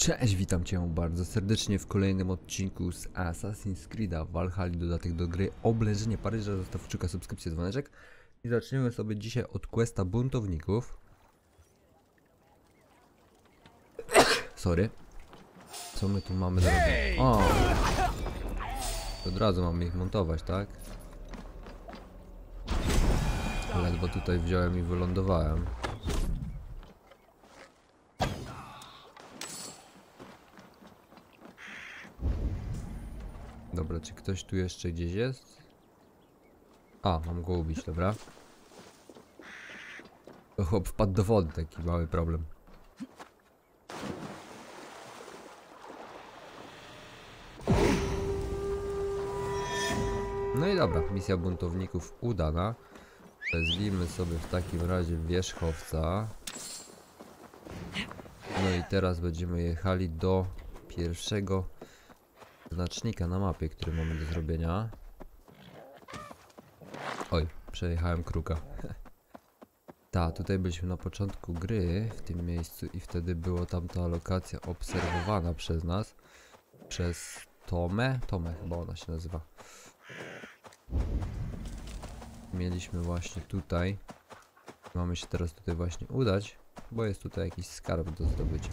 Cześć, witam Cię bardzo serdecznie w kolejnym odcinku z Assassin's Creed'a Valhalla, dodatek do gry Oblężenie Paryża. Zostaw kciuka, subskrypcję, dzwoneczek i zaczniemy sobie dzisiaj od questa buntowników. Sorry. Co my tu mamy do robienia? O! Od razu mamy ich montować, tak? Ledwo tutaj wziąłem i wylądowałem. Dobra, czy ktoś tu jeszcze gdzieś jest? A, mam go ubić, dobra. To chłop wpadł do wody, taki mały problem. No i dobra, misja buntowników udana. Wezwijmy sobie w takim razie wierzchowca. No i teraz będziemy jechali do pierwszego znacznika na mapie, który mamy do zrobienia. Oj, przejechałem kruka. Tak, tutaj byliśmy na początku gry, w tym miejscu, i wtedy była tamta lokacja obserwowana przez nas. Przez Tomę chyba ona się nazywa. Mieliśmy właśnie tutaj. Mamy się teraz tutaj właśnie udać, bo jest tutaj jakiś skarb do zdobycia.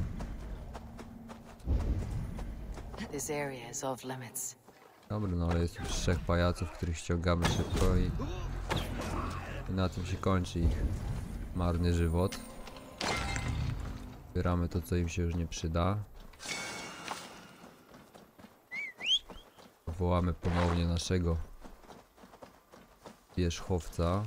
Dobra, no ale jest już 3 pajaców, których ściągamy szybko i na tym się kończy ich marny żywot. Zbieramy to, co im się już nie przyda. Wołamy ponownie naszego wierzchowca.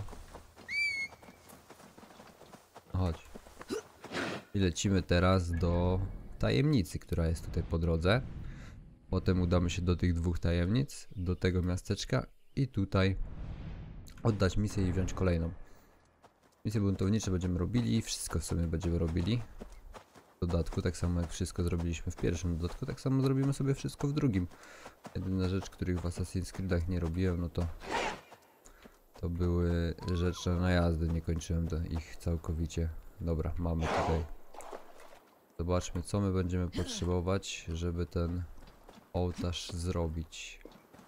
Chodź. I lecimy teraz do tajemnicy, która jest tutaj po drodze. Potem udamy się do tych 2 tajemnic, do tego miasteczka i tutaj oddać misję i wziąć kolejną. Misje buntownicze będziemy robili, wszystko w sumie będziemy robili w dodatku, tak samo jak wszystko zrobiliśmy w pierwszym dodatku, tak samo zrobimy sobie wszystko w drugim. Jedyna rzecz, których w Assassin's Creed'ach nie robiłem, no to były rzeczy na jazdy, nie kończyłem ich całkowicie. Dobra, mamy tutaj. Zobaczmy, co my będziemy potrzebować, żeby ten ołtarz zrobić.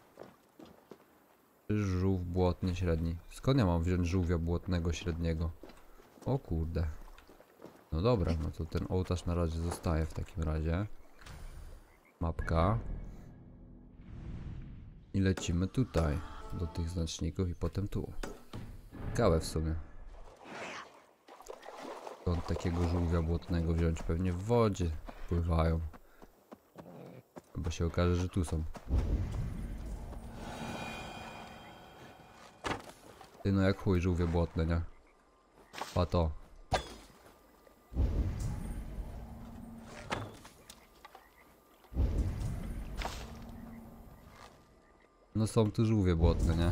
Żółw błotny średni. Skąd ja mam wziąć żółwia błotnego średniego? O kurde. No dobra, no to ten ołtarz na razie zostaje w takim razie. Mapka. I lecimy tutaj. Do tych znaczników i potem tu. Ciekawe w sumie. Skąd takiego żółwia błotnego wziąć? Pewnie w wodzie pływają. Bo się okaże, że tu są. Ty no jak chuj, żółwie błotne, nie? Pato. No są tu żółwie błotne, nie?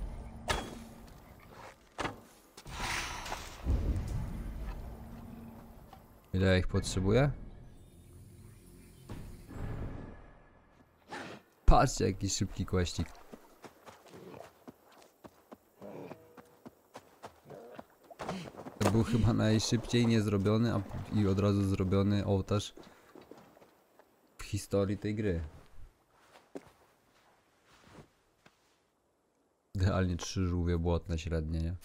Ile ja ich potrzebuję? Patrzcie, jaki szybki questik. To był chyba najszybciej niezrobiony, i od razu zrobiony ołtarz w historii tej gry. Idealnie 3 żółwie błotne średnie, nie?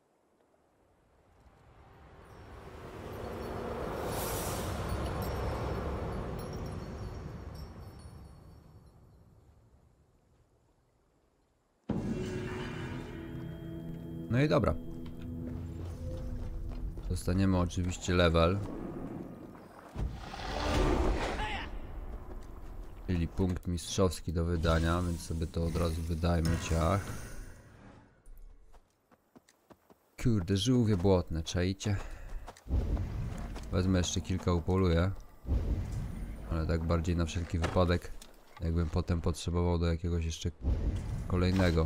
No i dobra. Dostaniemy oczywiście level. Czyli punkt mistrzowski do wydania, więc sobie to od razu wydajmy, ciach. Kurde, żółwie błotne, czajcie? Wezmę jeszcze kilka, upoluję. Ale tak bardziej na wszelki wypadek. Jakbym potem potrzebował do jakiegoś jeszcze kolejnego.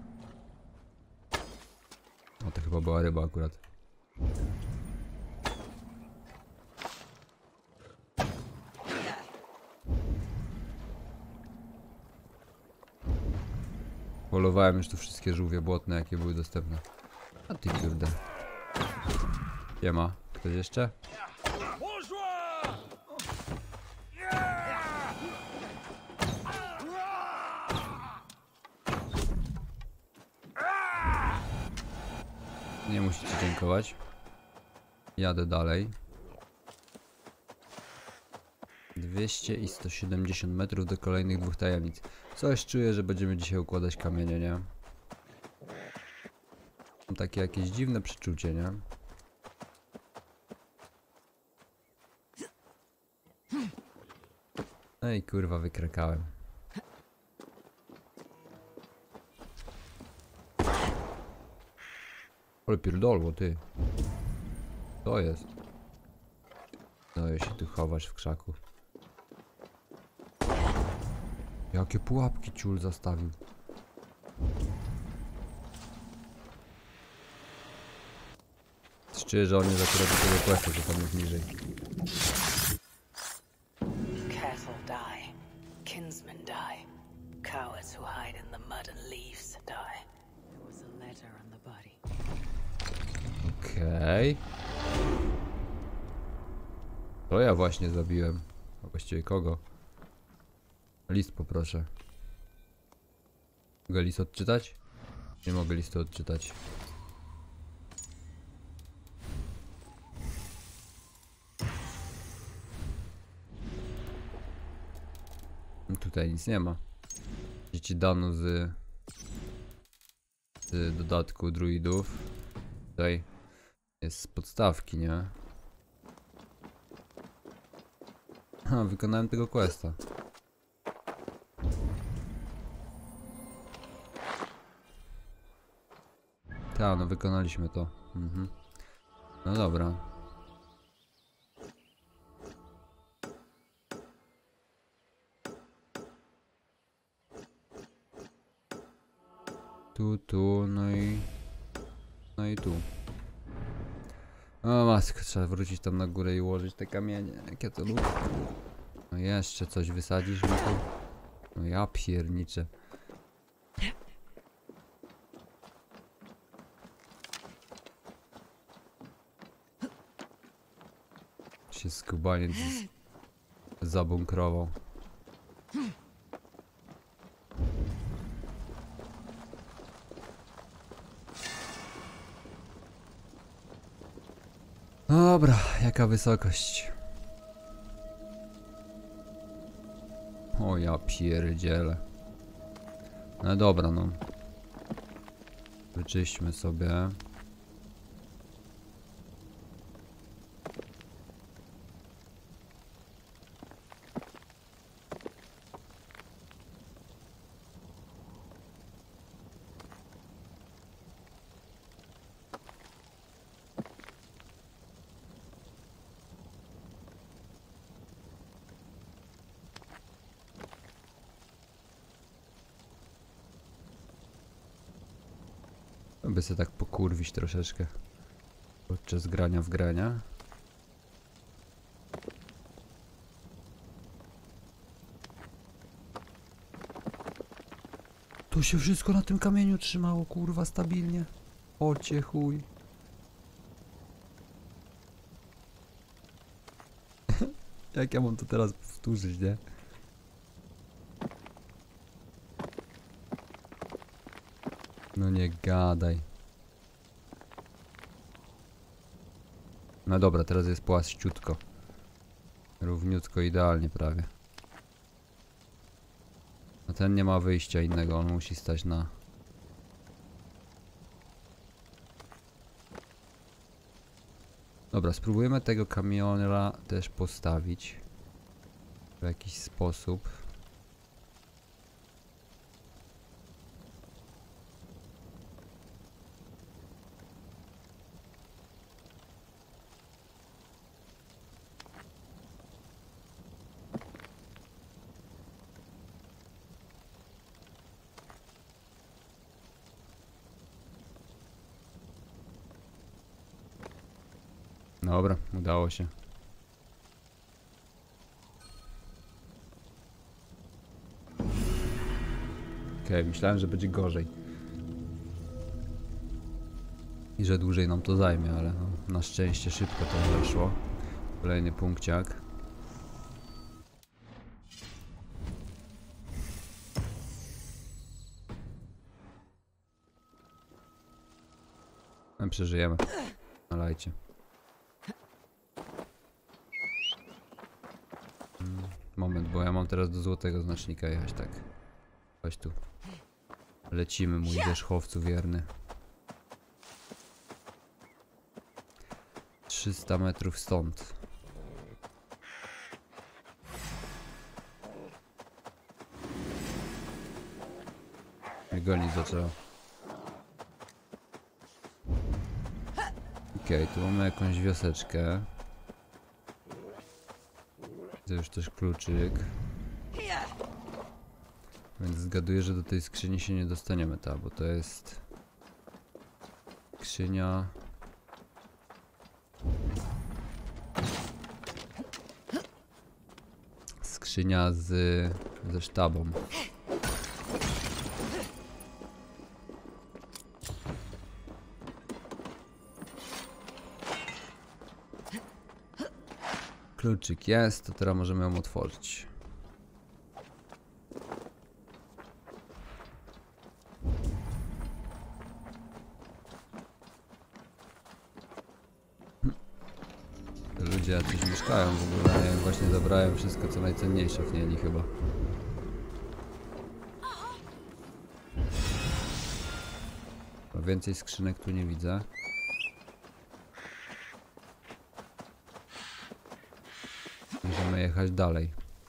O, to chyba była ryba akurat. Polowałem już tu wszystkie żółwie błotne, jakie były dostępne. A ty kurde. Nie ma. Ktoś jeszcze? musicie dziękować. Jadę dalej. 200 i 170 metrów do kolejnych 2 tajemnic. Coś czuję, że będziemy dzisiaj układać kamienie, nie? Mam takie jakieś dziwne przeczucie, nie? Ej, kurwa, wykrakałem. Ale pierdolło, ty. To jest. Daję się tu chować w krzaku. Jakie pułapki ciul zastawił. Czuję, że on jest akurat do tego questa, że tam jest niżej. Cattle die, kinsmen die, cowards who hide in the mud and leaves die. There was a letter on the body. Okej. To ja właśnie zabiłem. A właściwie kogo? List poproszę. Mogę list odczytać? Nie mogę listu odczytać. Tutaj nic nie ma. Dzieci dano z dodatku druidów. Tutaj jest z podstawki, nie? Ha, wykonałem tego questa. Tak, no wykonaliśmy to. No dobra. Tu, no i tu. O matko, trzeba wrócić tam na górę i ułożyć te kamienie. Jak ja to lubię. No jeszcze coś wysadzisz mi tu? No ja pierniczę. Się skubaniec zabunkrował. Dobra, jaka wysokość? O ja pierdzielę. No dobra, no. Wyczyśćmy sobie. By sobie tak pokurwić troszeczkę podczas grania w grania. Tu się wszystko na tym kamieniu trzymało, kurwa, stabilnie. Ocie chuj. Jak ja mam to teraz powtórzyć, nie? No nie gadaj. No dobra, teraz jest płaściutko. Równiutko, idealnie prawie. A ten nie ma wyjścia innego, on musi stać na... Dobra, spróbujemy tego kamiona też postawić w jakiś sposób. Dobra, udało się. Okej, myślałem, że będzie gorzej. I że dłużej nam to zajmie, ale no, na szczęście szybko to weszło. Kolejny punkciak. przeżyjemy. Nalajcie. Moment, bo ja mam teraz do złotego znacznika jechać, tak. Chodź tu. Lecimy, mój wierzchowcu wierny. 300 metrów stąd. Mnie gonić zaczęło. Okej, tu mamy jakąś wioseczkę. To już też kluczyk. Więc zgaduję, że do tej skrzyni się nie dostaniemy, bo to jest skrzynia. Skrzynia ze sztabą. Kluczyk jest, to teraz możemy ją otworzyć. Ludzie jacyś mieszkają w ogóle, ja im właśnie zabrałem wszystko co najcenniejsze w niej chyba. Więcej skrzynek tu nie widzę. Możemy jechać dalej.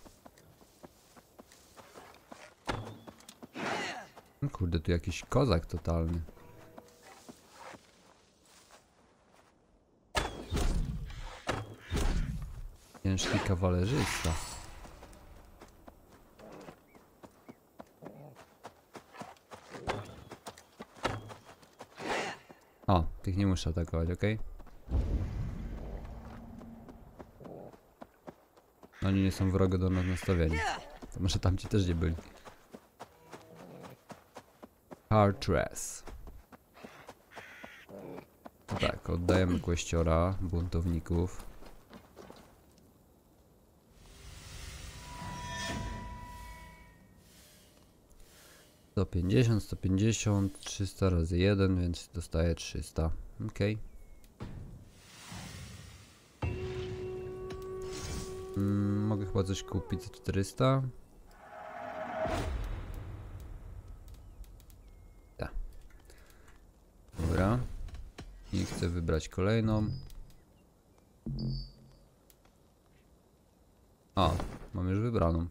Kurde, tu jakiś kozak totalny. Ciężki kawalerzysta. O, tych nie muszę atakować, ok? Oni nie są wrogo do nas nastawieni. To może tamci też nie byli. Hartress. To tak, oddajemy kwestiora buntowników. To 50, 150, 300 razy 1, więc dostaję 300. Ok. Mogę chyba coś kupić za 400. Tak. Dobra. I chcę wybrać kolejną. O, mam już wybraną.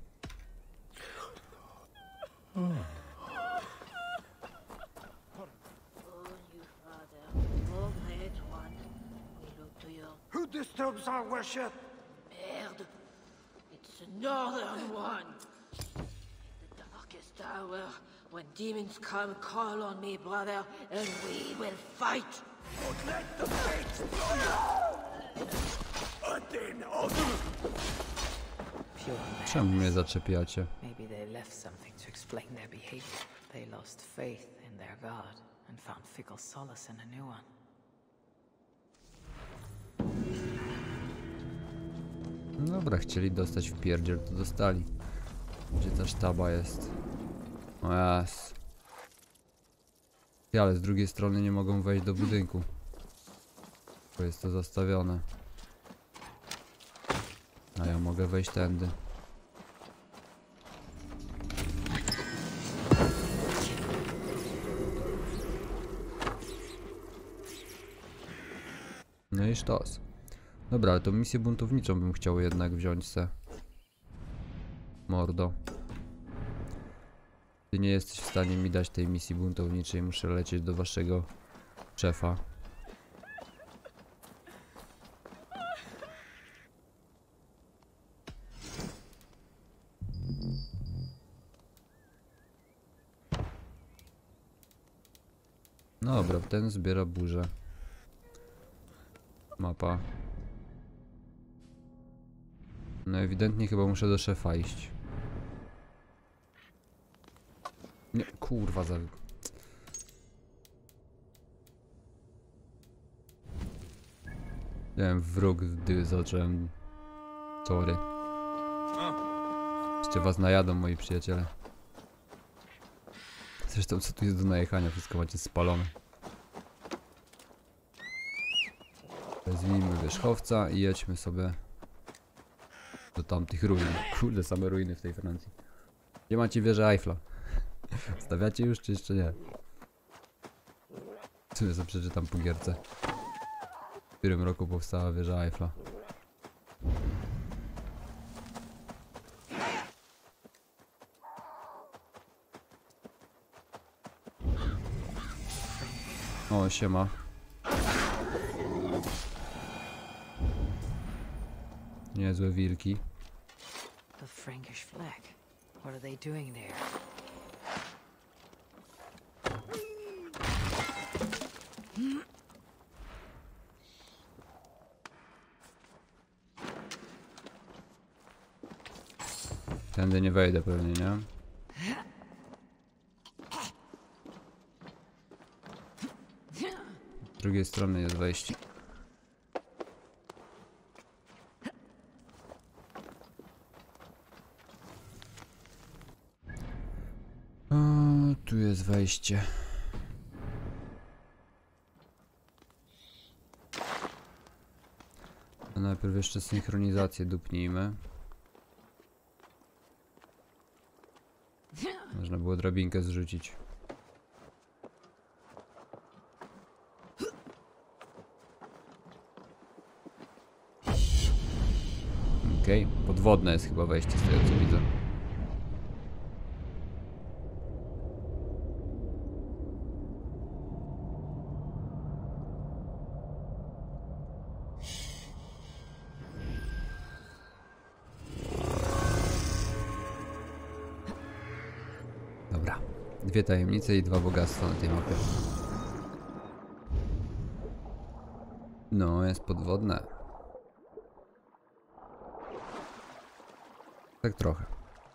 Who disturbs our worship? Merde. It's the northern one. The darkest hour, when demons come, call on me, brother, and we will fight. Don't let the fates blow you! Odin, Odin! Pure Czemu madness. mnie zaczepiacie? Maybe they left something to explain their behavior. They lost faith in their god and found fickle solace in a new one. Dobra, chcieli dostać w pierdziel, to dostali. Gdzie ta sztaba jest? O jas. Ale z drugiej strony nie mogą wejść do budynku, bo jest to zastawione. A ja mogę wejść tędy. No i sztos. Dobra, ale to misję buntowniczą bym chciał jednak wziąć se. Mordo. Ty nie jesteś w stanie mi dać tej misji buntowniczej, muszę lecieć do waszego szefa. No dobra, ten zbiera burzę. Mapa. No ewidentnie chyba muszę do szefa iść. Nie, kurwa za... Miałem wróg, gdy zacząłem... Sorry. Jeszcze was najadą, moi przyjaciele. Zresztą co tu jest do najechania, wszystko macie spalone. Wezwijmy wierzchowca i jedźmy sobie do tamtych ruin. Kurde, same ruiny w tej Francji. Gdzie macie wieżę Eiffla? Stawiacie już, czy jeszcze nie? Co ja sobie przeczytam po gierce. W którym roku powstała wieża Eiffla? O, siema. Niezłe wilki. The Frankish flag. What are they doing there? Tędy nie wejdę pewnie, nie? Z drugiej strony jest wejście. O, tu jest wejście. A najpierw jeszcze synchronizację dupnijmy. Można było drabinkę zrzucić. Okej, podwodne jest chyba wejście z tego co widzę. Dobra, 2 tajemnice i 2 bogactwa na tej mapie. No, jest podwodne. Tak trochę.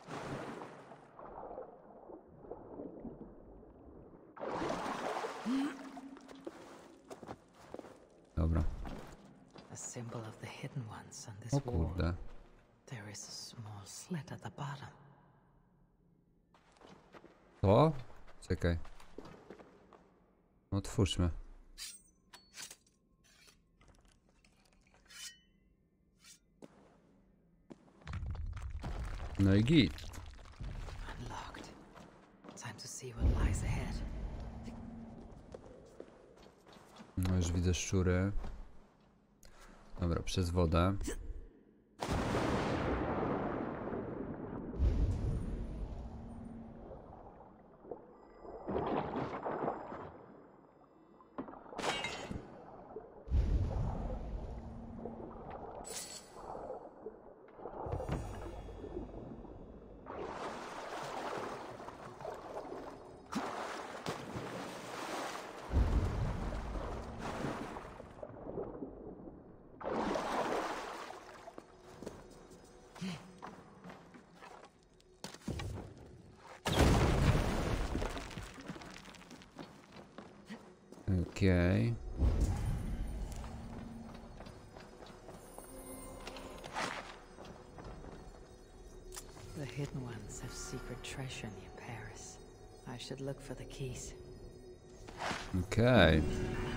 Dobra. A symbol of the hidden ones on this O wall. kurde. There is a small slit at the bottom. To? Czekaj. Otwórzmy. No i git. Unlocked. Time to see what lies ahead. No już widzę szczury. Dobra, przez wodę. Okej. The hidden ones have secret treasure near Paris. I should look for the keys. Okej.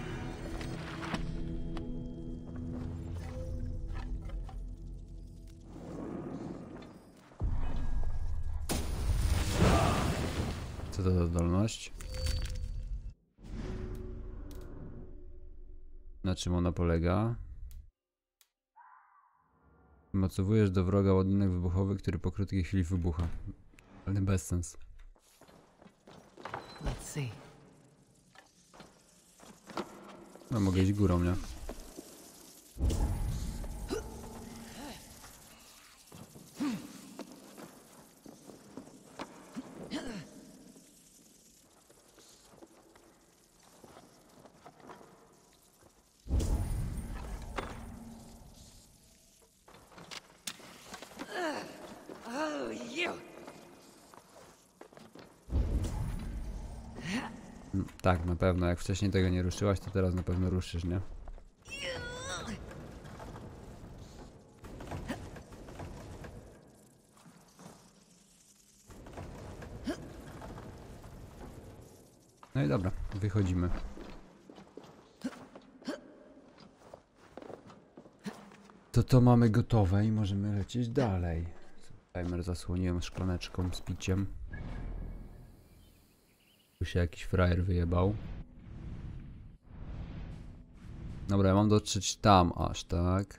Co to za zdolność? Na czym ona polega? Mocowujesz do wroga ładunek wybuchowy, który po krótkiej chwili wybucha. Ale bez sens. Let's see. No mogę iść górą, nie? Oh, you! Tak, na pewno. Jak wcześniej tego nie ruszyłaś, to teraz na pewno ruszysz, nie? No i dobra, wychodzimy. To mamy gotowe i możemy lecieć dalej. Timer zasłoniłem szklaneczką z piciem. Tu się jakiś frajer wyjebał. Dobra, ja mam dotrzeć tam aż, tak?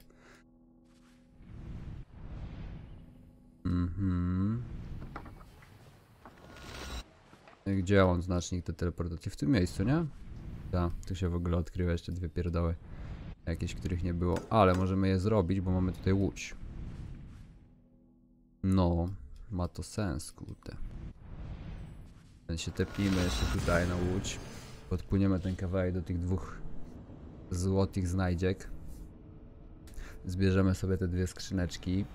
Gdzie on znacznik do teleportacji? W tym miejscu, nie? Tak, tu się w ogóle odkrywa jeszcze dwie pierdoły. Jakieś, których nie było. Ale możemy je zrobić, bo mamy tutaj łódź. No, ma to sens, kurde. Więc się tepnijmy jeszcze tutaj na łódź. Podpłyniemy ten kawałek do tych dwóch złotych znajdziek. Zbierzemy sobie te dwie skrzyneczki.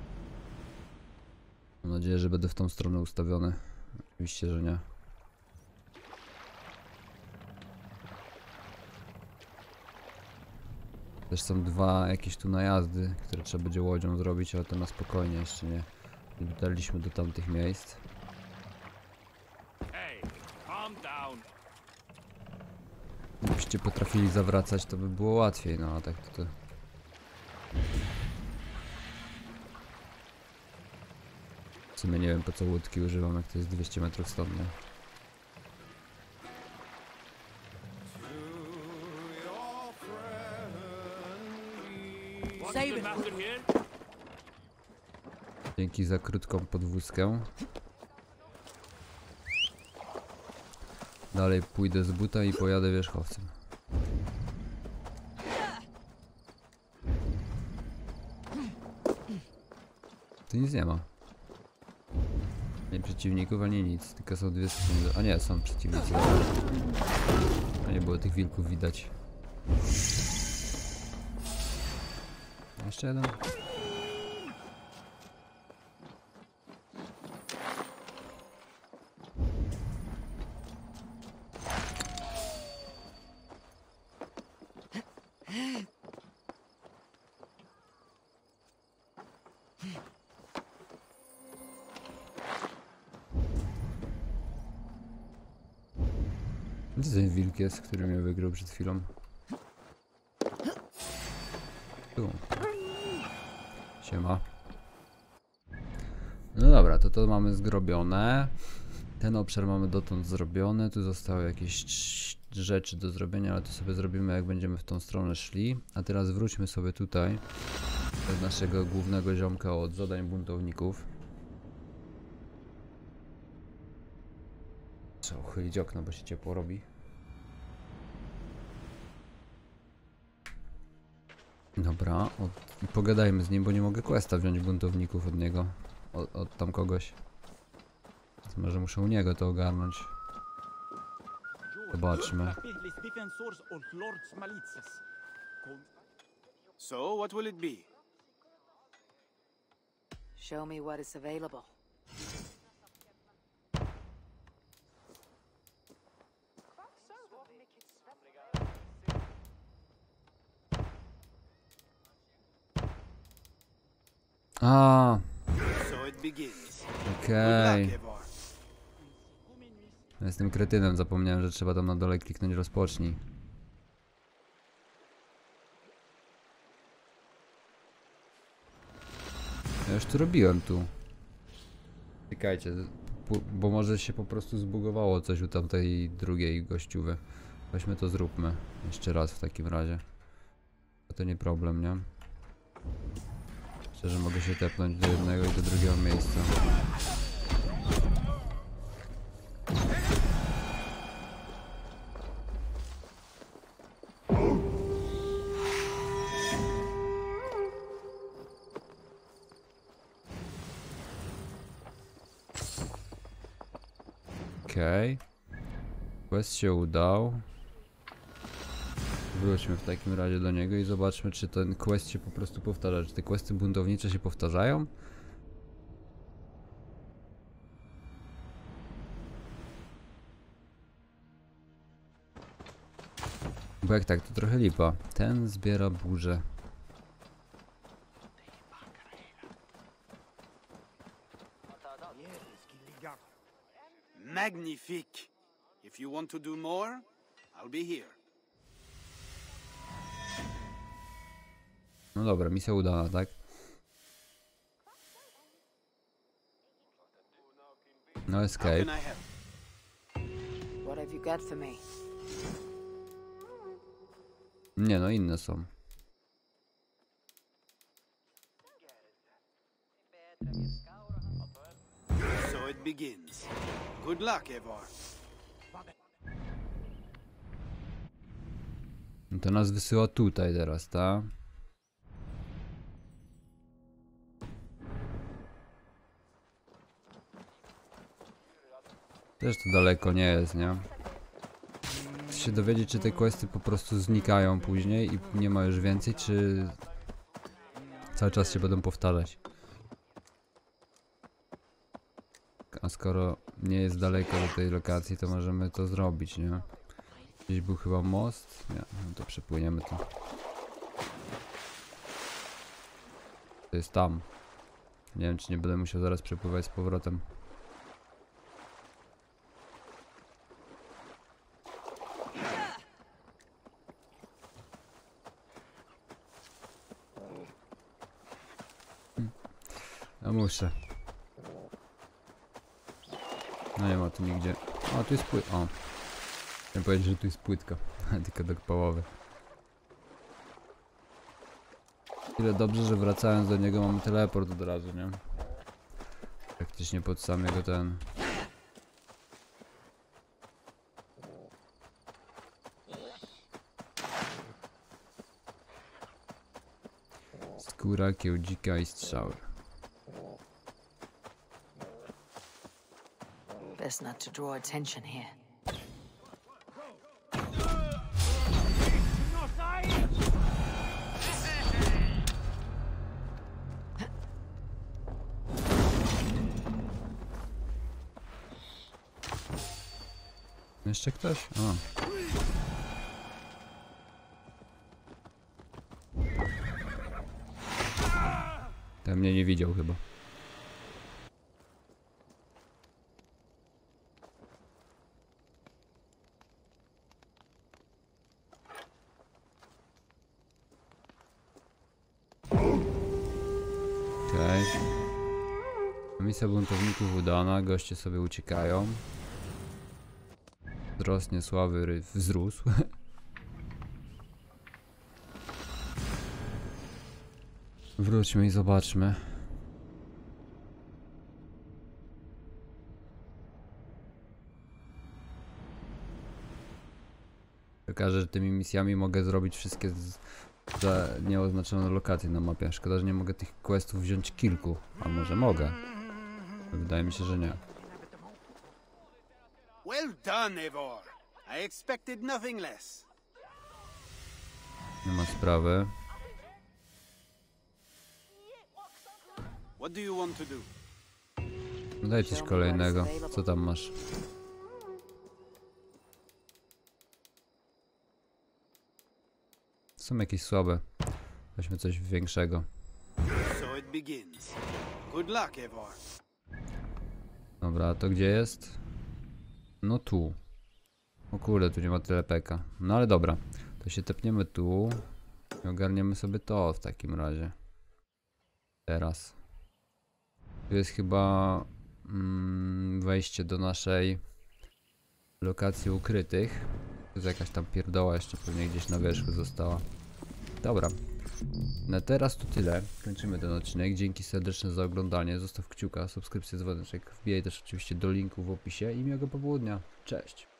Mam nadzieję, że będę w tą stronę ustawiony. Oczywiście, że nie. Też są dwa jakieś tu najazdy, które trzeba będzie łodzią zrobić, ale to na spokojnie, jeszcze nie dotarliśmy do tamtych miejsc. Gdybyście potrafili zawracać, to by było łatwiej, no a tak to... W sumie nie wiem, po co łódki używam, jak to jest 200 metrów stąd, nie? Dzięki za krótką podwózkę. Dalej pójdę z buta i pojadę wierzchowcem. Tu nic nie ma. Nie przeciwników, ani nic. Tylko są dwie skrzynie. A nie, są przeciwnicy. A nie było tych wilków widać. Jeszcze jeden. Gdzie ten wilk jest, który mnie wygrał przed chwilą? Tu. Siema. No dobra, to mamy zrobione. Ten obszar mamy dotąd zrobiony. Tu zostały jakieś rzeczy do zrobienia, ale to sobie zrobimy, jak będziemy w tą stronę szli. A teraz wróćmy sobie tutaj do naszego głównego ziomka od zadań buntowników. Trzeba uchylić okno, bo się ciepło robi. Dobra, i pogadajmy z nim, bo nie mogę questa wziąć buntowników od niego. Od tam kogoś. Więc może muszę u niego to ogarnąć. Zobaczmy. So, what will it be? Show me what is available. A, So it begins. okej. Good luck, Evar. Ja jestem kretynem, zapomniałem, że trzeba tam na dole kliknąć rozpocznij. Ja już to robiłem tu. Czekajcie, bo może się po prostu zbugowało coś u tamtej drugiej gościuwy. Weźmy to zróbmy. Jeszcze raz w takim razie. To nie problem, nie? Myślę, że mogę się tepnąć do jednego i do drugiego miejsca. Okej. Quest się udał. Wróćmy w takim razie do niego i zobaczmy, czy ten quest się po prostu powtarza. Czy te questy buntownicze się powtarzają? Bo jak tak, to trochę lipa. Ten zbiera burzę. Magnifique. If you want to do more, I'll be here. No dobra, misja udana, tak? No How escape. can I help? What have you got for me? Nie no, inne są. So it begins. Good luck, Eivor. No to nas wysyła tutaj teraz, tak? Też to daleko nie jest, nie? Chcę się dowiedzieć, czy te questy po prostu znikają później i nie ma już więcej, czy cały czas się będą powtarzać. A skoro nie jest daleko do tej lokacji, to możemy to zrobić, nie? Gdzieś był chyba most? Nie, no to przepłyniemy tu. To jest tam. Nie wiem, czy nie będę musiał zaraz przepływać z powrotem. No muszę. No nie ma tu nigdzie. O, tu jest płytka. O. Chciałem powiedzieć, że tu jest płytka. Tylko do połowy. Tyle dobrze, że wracając do niego mamy teleport od razu, nie? Praktycznie pod samego ten... Skóra, kiełdzika i strzały. Best not to draw attention here. Jeszcze ktoś? O. Ten mnie nie widział chyba. Okej. Misja buntowników udana, goście sobie uciekają. Wzrost niesławy wzrósł. Wróćmy i zobaczmy. Pokażę, że tymi misjami mogę zrobić wszystkie za nieoznaczoną lokację na mapie. Szkoda, że nie mogę tych questów wziąć kilku. A może mogę? Wydaje mi się, że nie. Well done, Eivor. I expected nothing less. Nie ma sprawy. What do you want to do? Daj coś kolejnego. Co tam masz? Są jakieś słabe. Weźmy coś większego. So it begins. Good luck, Eivor. Dobra, a to gdzie jest? No tu. O kurde, tu nie ma tyle peka. No ale dobra. To się tepniemy tu. I ogarniemy sobie to w takim razie. Teraz. Tu jest chyba wejście do naszej lokacji ukrytych. Tu jest jakaś tam pierdoła jeszcze pewnie gdzieś na wierzchu została. Dobra. Na teraz to tyle. Kończymy ten odcinek. Dzięki serdeczne za oglądanie. Zostaw kciuka, subskrypcję, dzwoneczek. Wbijaj też oczywiście do linku w opisie i miłego popołudnia. Cześć.